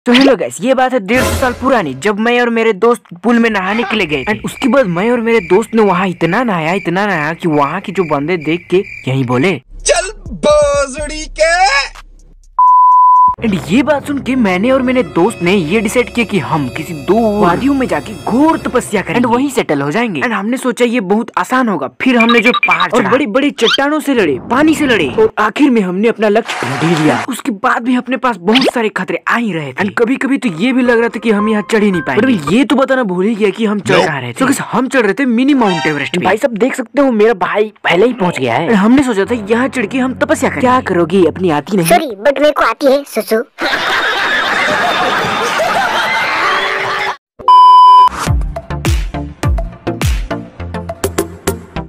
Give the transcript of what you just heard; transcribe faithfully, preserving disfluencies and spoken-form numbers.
तो hello guys, ये बात है डेढ़ सौ साल पुरानी, जब मैं और मेरे दोस्त पुल में नहाने के लिए गए थे। एंड उसके बाद मैं और मेरे दोस्त ने वहाँ इतना नहाया इतना नहाया कि वहाँ की जो बंदे देख के यही बोले, चल बोजड़ी के। एंड ये बात सुन के मैंने और मेरे दोस्त ने ये डिसाइड किया कि हम किसी दो वादियों में जाके घोर तपस्या करेंगे एंड वहीं सेटल हो जाएंगे। एंड हमने सोचा ये बहुत आसान होगा। फिर हमने जो पहाड़ और बड़ी बड़ी चट्टानों से लड़े, पानी से लड़े और आखिर में हमने अपना लक्ष्य ढूंढ लिया। उसके बाद भी अपने पास बहुत सारे खतरे आ ही रहे थे एंड कभी कभी तो ये भी लग रहा था कि हम यहाँ चढ़ ही नहीं पाएंगे। बट ये तो बताना भूल ही गया कि हम चढ़ रहे थे। so, हम चढ़ रहे थे मिनी माउंट एवरेस्ट। भाई सब देख सकते हो, मेरा भाई पहले ही पहुँच गया है। हमने सोचा था यहाँ चढ़ के हम तपस्या करें। क्या करोगी, अपनी आती नहीं? सॉरी बट मेरे को आती है सुसु।